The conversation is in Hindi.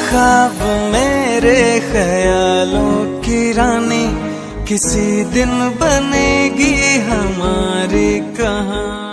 ख्वाब मेरे ख्यालों की रानी, किसी दिन बनेगी हमारी कहानी।